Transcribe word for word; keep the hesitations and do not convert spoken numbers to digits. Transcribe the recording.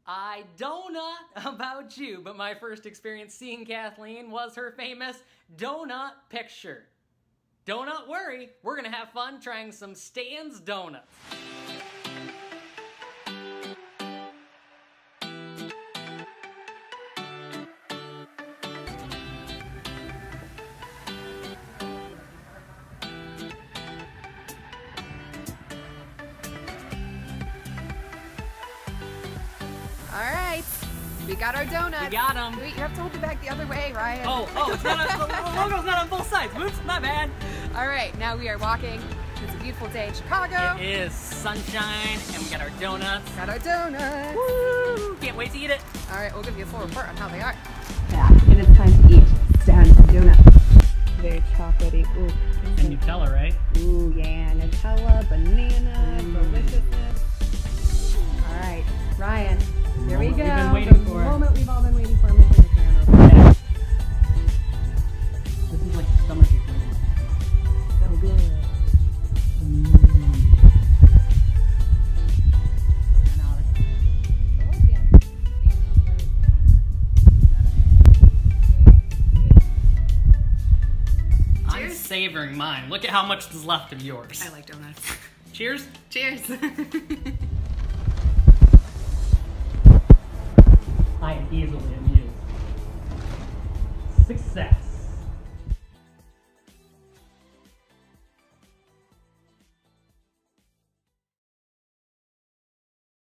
I don't know about you, but my first experience seeing Kathleen was her famous donut picture. Don't worry, we're gonna have fun trying some Stan's donuts. All right, we got our donuts. We got them. Wait, you have to hold it back the other way, Ryan. Oh, oh, it's not on, the logo's not on both sides. Oops, my bad. All right, now we are walking. It's a beautiful day in Chicago. It is sunshine, and we got our donuts. Got our donuts. Woo! Can't wait to eat it. All right, we'll give you a full report on how they are. Yeah, it is time to eat Stan's donuts. Very chocolatey. Ooh. And Nutella, right? Ooh, yeah, Nutella, banana, Mm. deliciousness. All right, Ryan, here we go. We've been waiting the for. moment we've all been waiting for. I'm gonna turn the camera over. Yeah. This is like stomach ache waiting. So good. Mm. I'm savoring mine. Look at how much is left of yours. I like donuts. Cheers. Cheers. I am easily amused. Success.